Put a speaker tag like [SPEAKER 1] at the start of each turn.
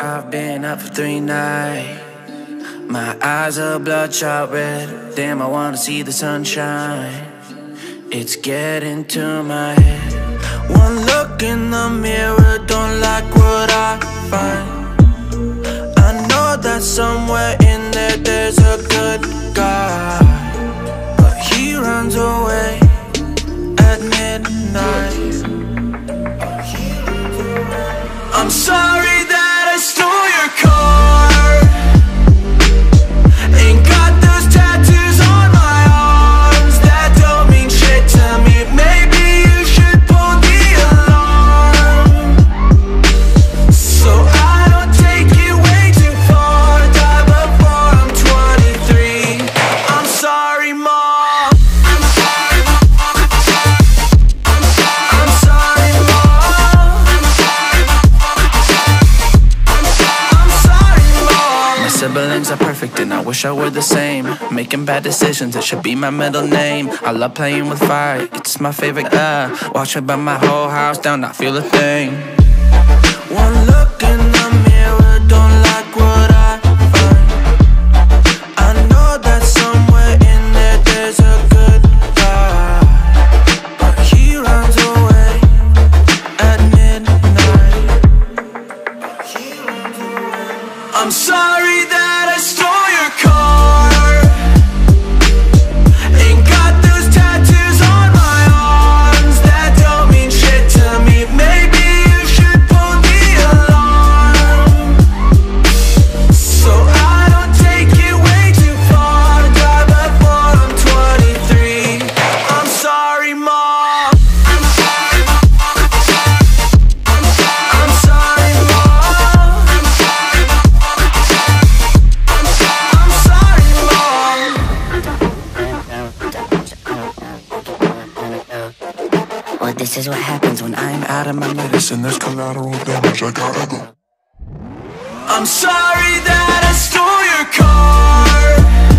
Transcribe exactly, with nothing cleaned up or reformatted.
[SPEAKER 1] I've been up for three nights. My eyes are bloodshot red. Damn, I wanna see the sunshine. It's getting to my head. One look in the mirror, don't like what I find. I know that somewhere in there there's a good guy, but he runs away at midnight. I'm sorry that I stole your car. Ain't got those tattoos on my arms that don't mean shit to me. Maybe you should pull the alarm, so I don't take it way too far. Die before I'm twenty-three. I'm sorry, Mom. I'm sorry, Mom. I'm sorry, Mom. I'm sorry, Mom. My siblings are perfect and I wish I were the same. Making bad decisions, it should be my middle name. I love playing with fire, it's my favorite, uh watch me burn my whole house down, not feel a thing. One look in the mirror, don't like what I find. I know that somewhere in there there's a good guy, but he runs away at midnight. I'm sorry that I stole your car. Ain't got those tattoos on my arms that don't mean shit to me. Maybe you should pull the alarm, so I don't take it way too far. Die before I'm twenty-three. I'm sorry, Mom. I'm sorry, Mom. I'm sorry, Mom. I'm sorry, I'm sorry, Mom.
[SPEAKER 2] Well, this is what happens when I'm out of my medicine.
[SPEAKER 3] There's collateral damage, I gotta go.
[SPEAKER 1] I'm sorry that I stole your car.